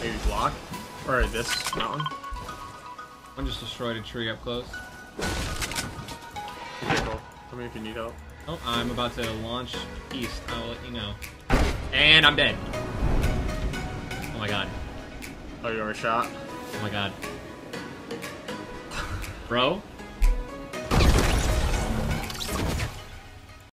Maybe block? Or this mountain? One just destroyed a tree up close. Be careful. Tell me if you need help. Oh, I'm about to launch east. I'll let you know. And I'm dead. Oh my god. Oh, you were shot? Oh my god. Bro?